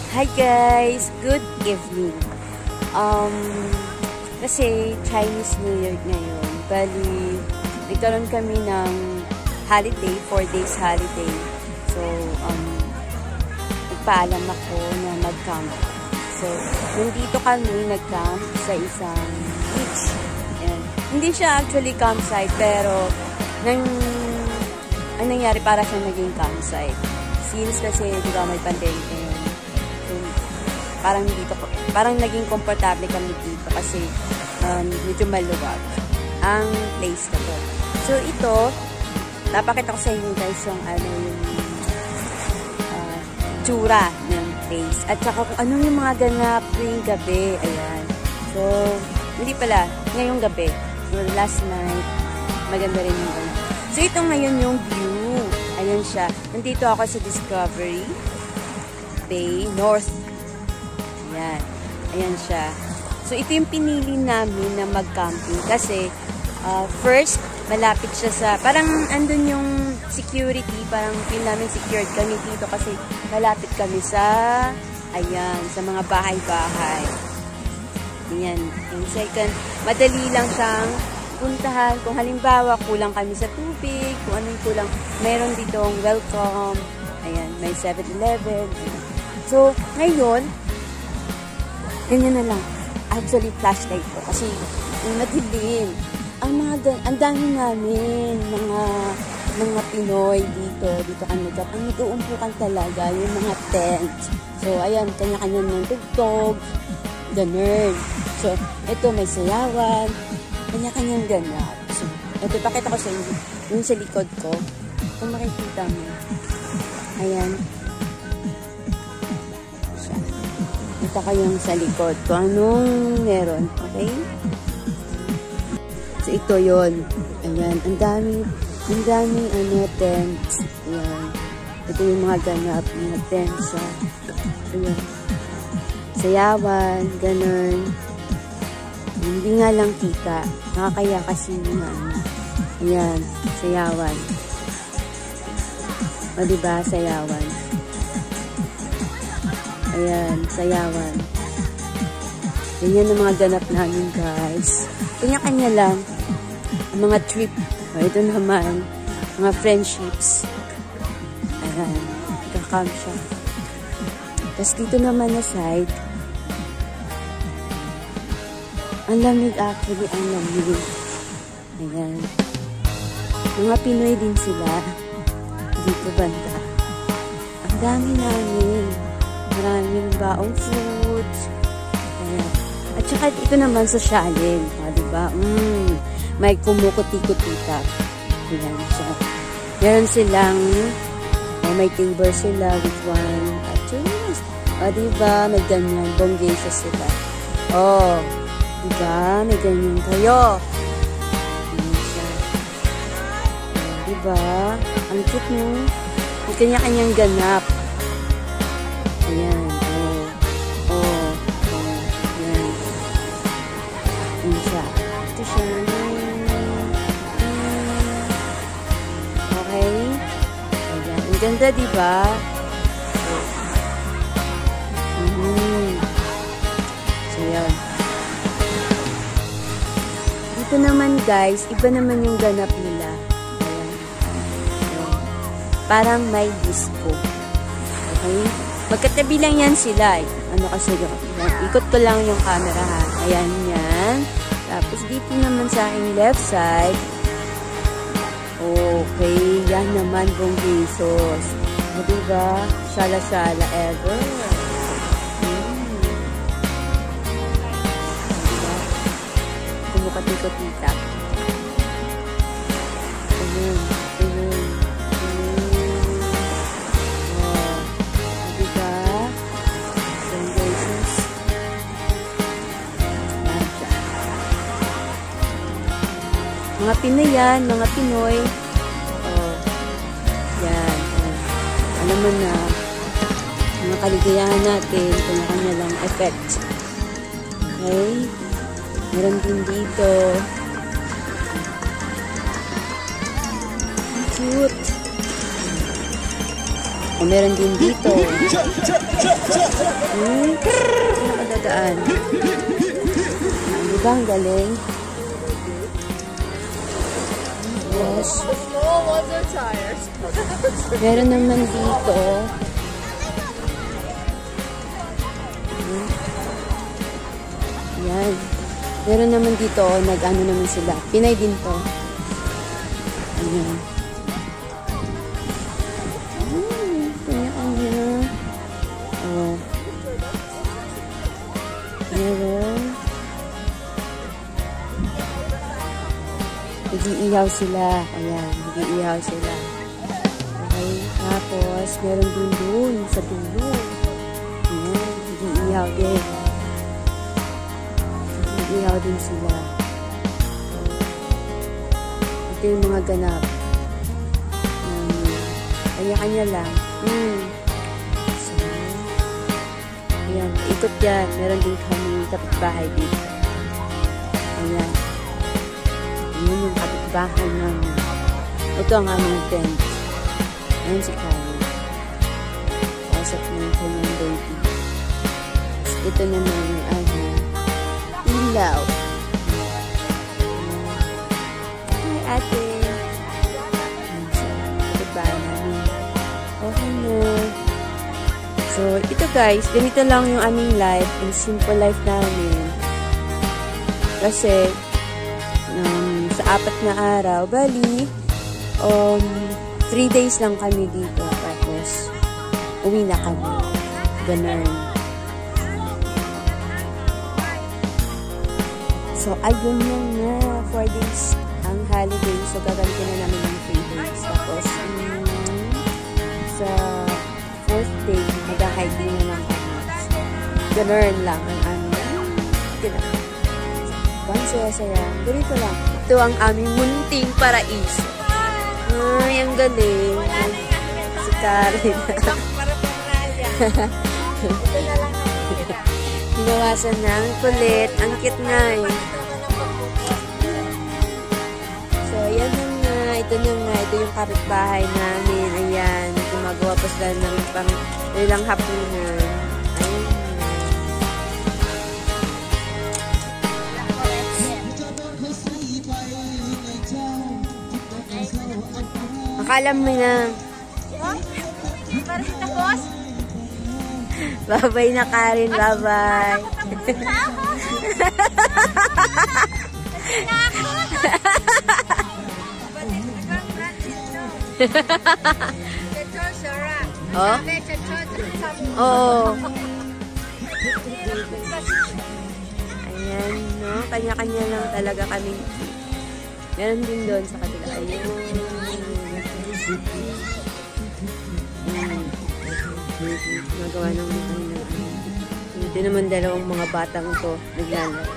Hi guys! Good evening. Kasi Chinese New Year ngayon. Bali, nagkaroon kami ng holiday, 4 days holiday. So, nagpaalam ako na mag-camp. So, nandito kami nag-camp sa isang beach. Ayan. Hindi siya actually campsite, pero ang nangyari para siya naging campsite. Since kasi, di ba, may pandemic ngayon. So, parang naging komportable kami dito kasi medyo maluwag ang place na to. So, ito, napakita ko sa inyo guys yung tsura ng place. At saka kung ano yung mga ganap tuwing gabi. Ayan. So, hindi pala. Ngayong gabi. So, last night, maganda rin yung ganap. So, ito ngayon yung view. Ayan siya. Nandito ako sa Discovery Bay, North. Ayan. Ayan siya. So, ito yung pinili namin na mag-camping kasi first, malapit siya sa, parang andun yung security, parang feel namin secured kami dito kasi malapit kami sa, ayan, sa mga bahay-bahay. Ayan. Yung second, madali lang siyang puntahan. Kung halimbawa, kulang kami sa tubig, kung anong kulang, meron ditong welcome. Ayan, may 7-Eleven. So, ngayon, ganyan na lang. Actually, flashlight ko kasi madilim. Ang dami namin mga Pinoy dito kami ang nag-uumpukan talaga yung mga tent. So, ayan, kanya-kanya ng tugtog, ganun. So, ito may sayawan, kanya-kanyang ganap. So, ito, pakita ko sa inyo, yung sa likod ko, kung makikita mo. Ayan. Ito kayong sa likod kung anong meron. Okay? So, ito yun. Ayan. Ang dami tents. Ayan. Ito yung mga ganap, mga tents. Ayan. Sayawan, ganun. Hindi nga lang kita. Nakakaya kasi nga. Ayan. Sayawan. O, diba? Sayawan. Ayan, sayawan. Ganyan ang mga ganap namin, guys. Kanya-kanya lang. Ang mga trip. O, ito naman, mga friendships. Ayan, kakam siya. Tapos dito naman na side, ang lamig actually, ang lamig. Ayan. Mga Pinoy din sila. Dito banda. Ang dami namin. Maraming baong foods. Ayan. At saka ito naman sa Shalin. Diba? May kumukuti-kutita. Ayan siya. Meron silang may table sila with wine. At juice. Diba? May ganyan. Bonggesa sila. Diba? May ganyan kayo. Ayan siya. Diba? Ang cute mo. May kanya-kanyang ganap. Ayan. Ayan. Ayan siya. Ito siya. Okay. Ayan. Ang ganda, diba? So, ayan. Dito naman, guys, iba naman yung ganap nila. Ayan. Parang may disco. Okay? Magkatabi lang yan sila. Ano kasi yun? Ikot ko lang yung camera ha. Ayan yan. Tapos dito naman sa aking left side. Okay. Yan naman pong Jesus. Diba? Shala-shala ever. Diba? Kumukatikot-tita. Ayan. Mga Pinoy yan, mga Pinoy. Yan. Alam mo na, mga kaligayahan natin, kanya-kanya lang effect. Okay? Meron din dito. Cute. Meron din dito. Diba ang galing? Yes. Meron naman dito. Yan. Meron naman dito, nag-ano naman sila. Pinay din to. Ayan. Kanya-kanya. Oh. Meron. Nag-iihaw sila. Ayan, nag-iihaw sila. Okay, tapos meron din doon sa dulo. Ayan, nag-iihaw din. Nag-iihaw din sila. Ito yung mga ganap. Kanya-kanya lang. So, ayan, ikot yan. Meron din kami kapitbahay dito. Ayan. Ayan yung kapitbahay namin. Ito ang aming tent. Ayan si Karen. Pasok na yung kanyang baby. Ito naman yung aming ilaw. Hi, ate. Ayan siya. Kapitbahay namin. Okay na. So, ito guys, ganito lang yung aming life, yung simple life namin. Kasi, sa 4 na araw, bali, 3 days lang kami dito. Tapos, uwi na kami. Ganun. So, ayun na nga. 4 days ang holiday. So, gaganti na namin ng 3 days. Tapos, sa 4th day, mag-hiking na lang kami. Ganun lang ang aming. Ganun. Ang saya-saya. Ganito lang. Ito ang aming munting paraiso. Ay, ang galing. Si Karen. Hinawasan na ang kulit. Ang cute na eh. So, ayan na nga. Ito na nga. Ito yung kapitbahay namin. Ayan. Gumagawa pa sila ng pang ilang hapunan. Ayun. Akala mo na. Bye-bye na, Karen. Bye-bye. Oh? Oo. Ayan, no? Kanya-kanya lang talaga kami. Meron din doon sa kabila. Ayun. Magawa ng mga ito naman dalawang mga batang to naglalaro.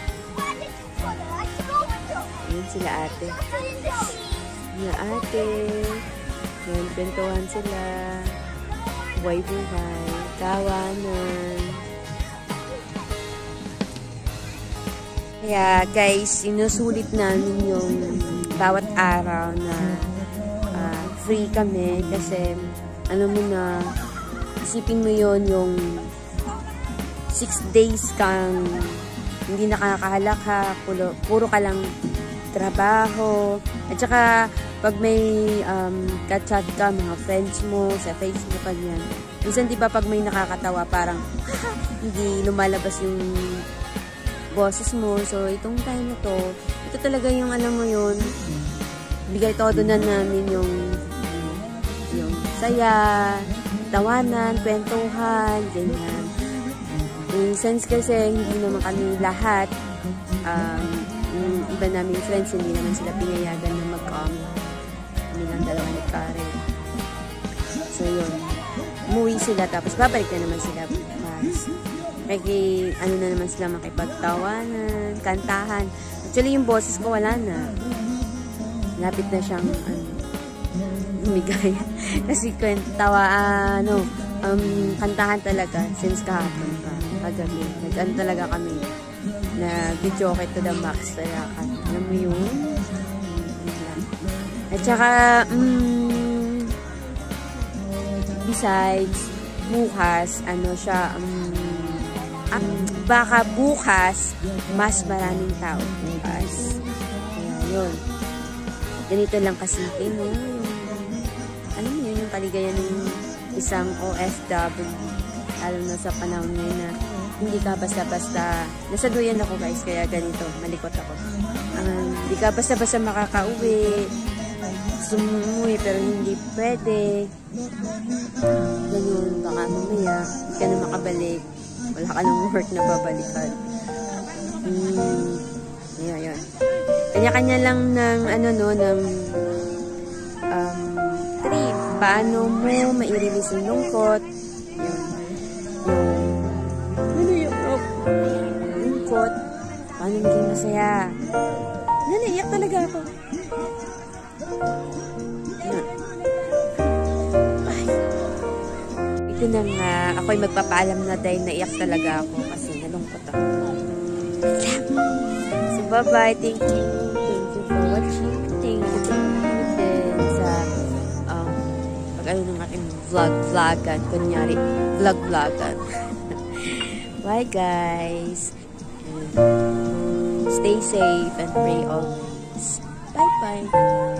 Ayan sila ate. Sila ate. Ayan, bentuhan sila. Buhay-buhay. Tawanan. Kaya guys, sinusulit namin yung bawat araw na free kami kasi ano mo na isipin mo yon yung 6 days kang hindi nakakahalaka, puro ka lang trabaho. At saka pag may ka-chat ka, mga friends mo sa Facebook kanyan, minsan di ba pag may nakakatawa parang hindi lumalabas yung boses mo. So itong time na to, ito talaga yung alam mo yun, bigay todo na namin yung saya, tawanan, kwentuhan, ganyan. Since kasi hindi naman kami lahat, yung iba naming friends, hindi naman sila pinayagan na mag-come. Kami lang dalawa ni Karen. So yun, umuwi sila, tapos babalik na naman sila bukas. Ano na naman sila makipagtawanan, kantahan. Actually, yung boses ko wala na. Lapit na siyang, umigay. Kasi kantahan talaga since kahapon pa, kagabi. Nag-ano talaga kami, nag-joke to the max talaga. Alam mo yun? At saka, besides, bukas, baka bukas, mas maraming tao bukas. Kaya yun. Ganito lang kasimple, no? Ano yun, yung kaligayan ng isang OFW. Lalo na sa panahon ngayon na hindi ka basta-basta. Nasa duyan ako guys, kaya ganito, malikot ako. Hindi ka basta-basta makakauwi. Gusto mo umuwi, pero hindi pwede. Ganun, baka mamaya, hindi ka na makabalik. Wala ka ng work na babalikan. Yan. Kanya-kanya lang ng, trip. Paano mo mai-release yung lungkot. Lungkot. Paano maging masaya. Naiyak talaga ako. Ito na nga, ako'y magpapaalam na dahil naiyak talaga ako kasi nalungkot ako. So, bye-bye. Thank you. Thank you for watching. Thank you din sa pag-ano ng aking vlog-vlogan. Kunyari, vlog-vlogan. Bye, guys. Stay safe and pray always. Bye-bye.